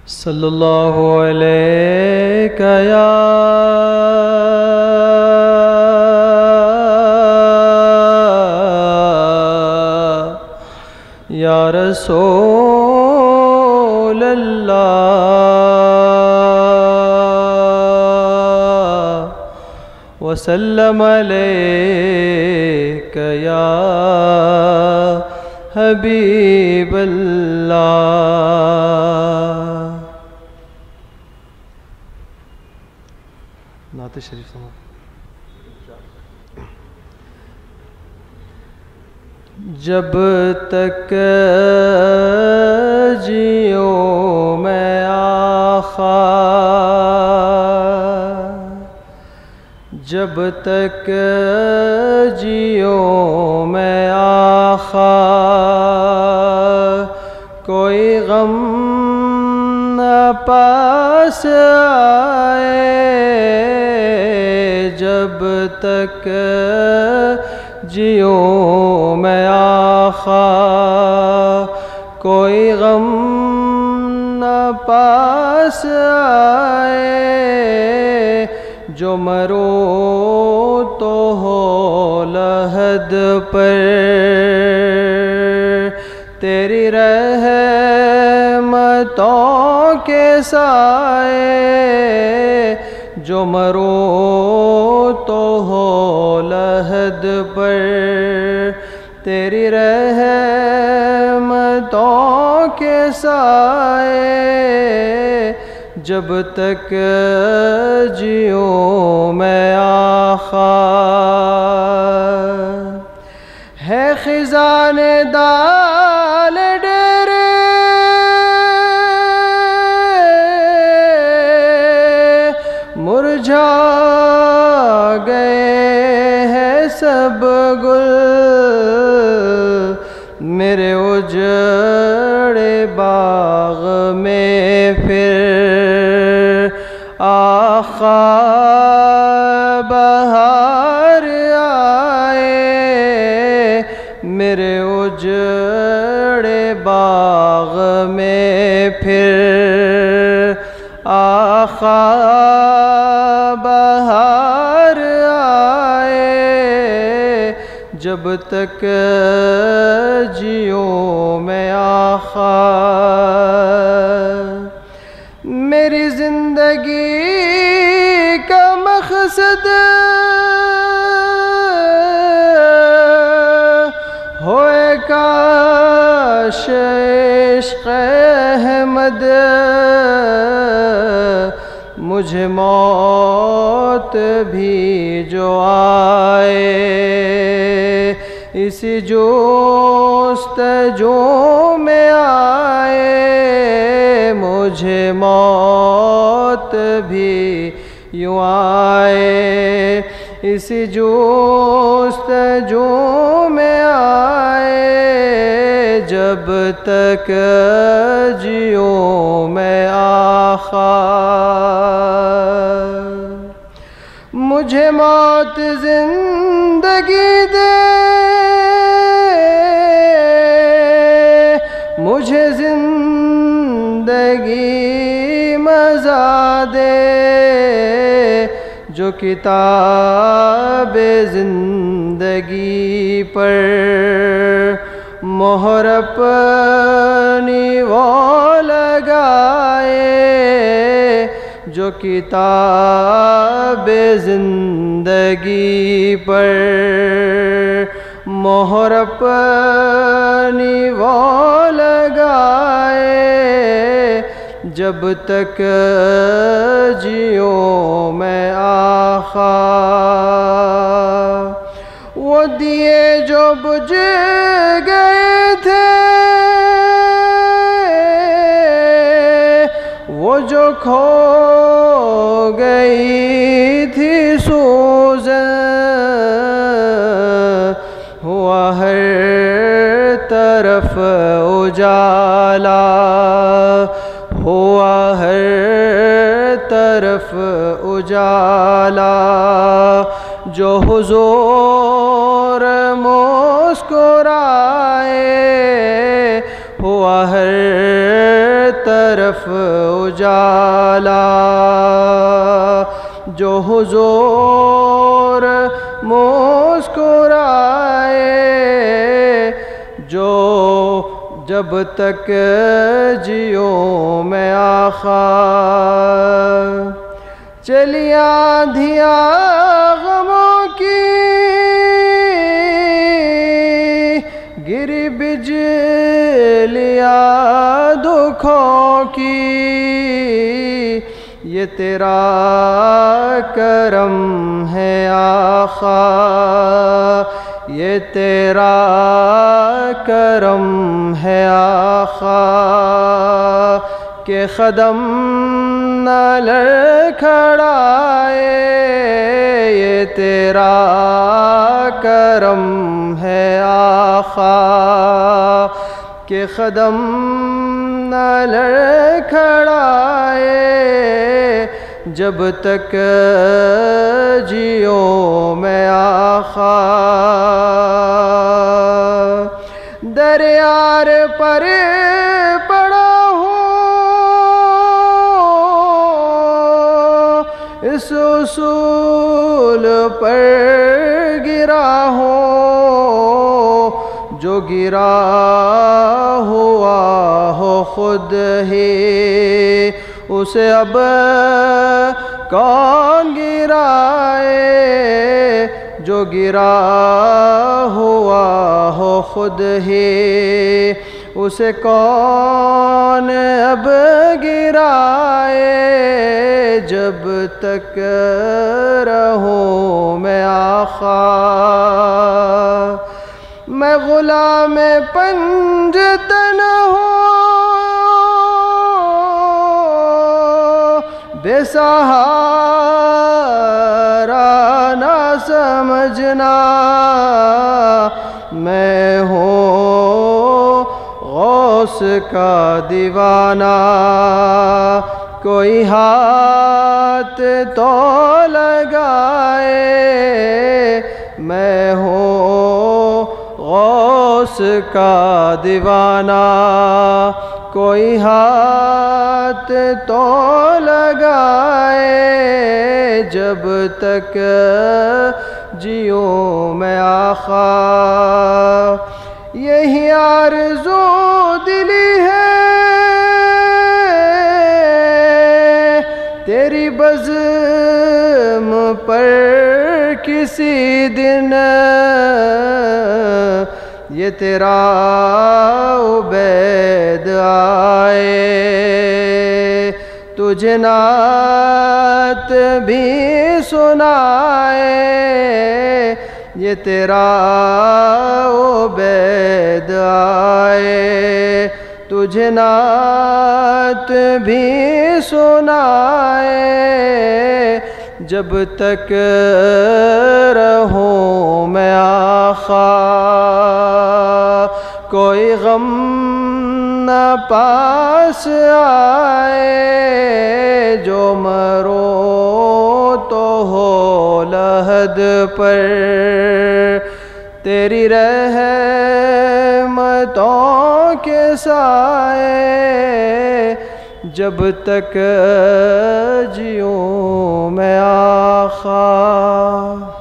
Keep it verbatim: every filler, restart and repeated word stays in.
صلی اللہ علیہ یا یا رسول اللہ وسلم علیک یا حبیب اللہ۔ نعت شریف سنا۔ جب تک جیوں میں آخا، جب تک جیوں میں آخا، کوئی غم نہ پاس آئے، جب تک جیوں میں آخا، کوئی غم نہ پاس آئے، جو مرو تو ہو لحد پر تیری رحمتوں کے سائے، جو مرو تو ہو لحد پر تیری رحمتوں کے سائے، جب تک جیوں میں آخا، ہے خزان دال ڈیرے مرجھا گئے ہیں سب گل، میرے اجڑے باغ میں پھر آقا بہار آئے، میرے اجڑے باغ میں پھر آقا بہار آئے، جب تک جیوں میں آقا، میری زندگی کا مقصد ہوئے کاش عشق احمد، مجھے موت بھی جو آئے، اسی جستجو میں آئے، مجھے موت بھی یوں آئے، اسی جستجو میں آئے، جب تک جیوں میں آقا، مجھے موت زندگی دے، مجھے زندگی مزہ دے، جو کتاب زندگی پر مہر اپنی وہ لگائے، جو کتاب زندگی پر مہر اپنی وہ لگائے، جب تک جیوں میں آقا، وہ دیے جو بجھ گئے تھے، وہ جو کھو گئی تھی سوزن، ہوا ہر طرف اجالا، ہوا ہر طرف اجالا، جو حضور مسکرائے، ہوا ہر طرف اجالا جو حضور مسکرائے جو جب تک جیو میں آقا چلی آندھیاں غموں کی گری بجلیاں دکھوں کی یہ تیرا کرم ہے آقا یہ تیرا کرم ہے آقا کہ قدم نہ لڑکھڑائے یہ تیرا کرم ہے آقا کہ قدم نہ لڑکھڑائے جب تک جیو میں آقا دریار پر پڑا ہوں اس اصول پر گرا ہوں جو گرا ہوا ہو خود ہی اسے اب کون گرائے جو گرا ہوا ہو خود ہی اسے کون اب گرائے جب تک رہوں میں آقا میں غلام پنجتن ہوں بے سہارا نہ سمجھنا میں ہوں غوث کا دیوانہ کوئی ہاتھ تو لگائے میں ہوں غوث کا دیوانہ کوئی ہاتھ تو لگائے جب تک جیو میں آقا یہی آرزو دلی ہے تیری بزم پر کسی دن یہ تیرا عبید آئے تجھے نعت بھی سنائے یہ تیرا عبید آئے تجھے نعت بھی سنائے جب تک رہوں میں آقا کوئی غم نہ پاس آئے جو مرو تو ہو لحد پر تیری رحمتوں کے سائے جب تک جیوں میں آقا